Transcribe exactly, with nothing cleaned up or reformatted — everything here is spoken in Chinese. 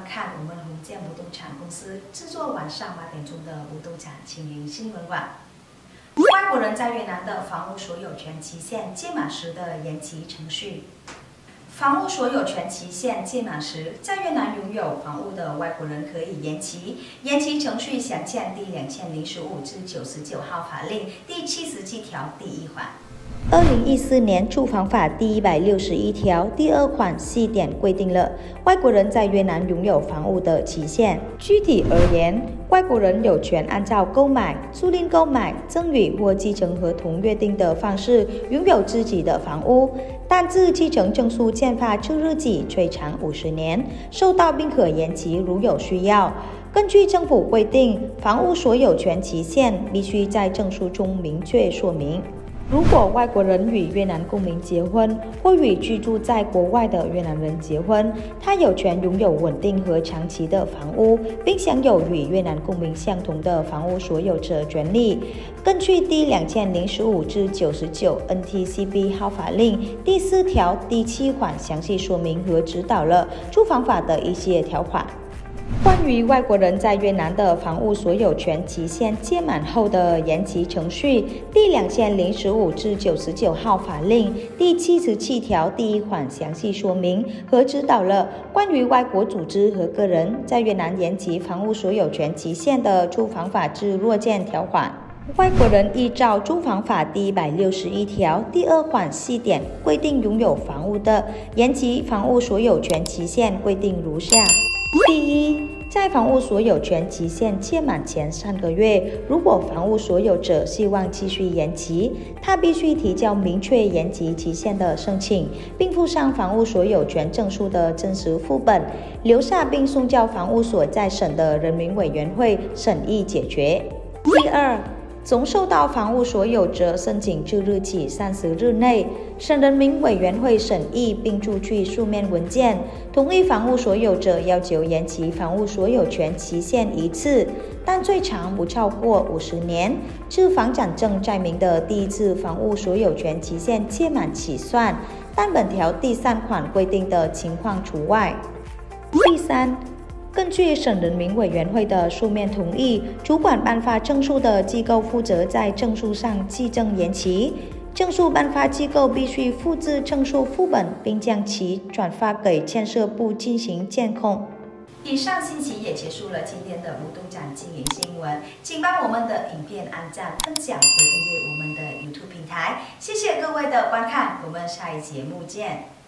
看我们宏建不动产公司制作晚上八点钟的不动产轻盈新闻网。外国人在越南的房屋所有权期限届满时的延期程序。房屋所有权期限届满时，在越南拥有房屋的外国人可以延期。延期程序详见第两千零十五至九十九号法令第七十七条第一款。 二零一四年住房法第一百六十一条第二款 C 点规定了外国人在越南拥有房屋的期限。具体而言，外国人有权按照购买、租赁购买、赠与或继承合同约定的方式拥有自己的房屋，但自继承证书签发之日起最长五十年，受到并可延期，如有需要。根据政府规定，房屋所有权期限必须在证书中明确说明。如果外国人与越南公民结婚，或与居住在国外的越南人结婚，他有权拥有稳定和长期的房屋，并享有与越南公民相同的房屋所有者权利。根据第两千零十五至九十九 N T C B 号法令第四条第七款详细说明和指导了住房法的一些条款。关于外国人在越南的房屋所有权期限届满后的延期程序，第两千零十五至九十九号法令第七十七条第一款详细说明和指导了关于外国组织和个人在越南延期房屋所有权期限的住房法之若见条款。外国人依照住房法第一百六十一条第二款 C 点规定拥有房屋的，延期房屋所有权期限规定如下：第一，在房屋所有权期限届满前三个月，如果房屋所有者希望继续延期，他必须提交明确延期期限的申请，并附上房屋所有权证书的真实副本，留下并送交房屋所在省的人民委员会审议解决。第二，从收到房屋所有者申请之日起三十日内，省人民委员会审议并注具书面文件，同意房屋所有者要求延期房屋所有权期限一次，但最长不超过五十年，自房产证载明的第一次房屋所有权期限届满起算，但本条第三款规定的情况除外。第三，根据省人民委员会的书面同意，主管颁发证书的机构负责在证书上记证延期。证书颁发机构必须复制证书副本，并将其转发给建设部进行监控。 以上信息也结束了今天的不动产经营新闻，请帮我们的影片按赞、分享和订阅我们的 YouTube 平台。谢谢各位的观看，我们下一节目见。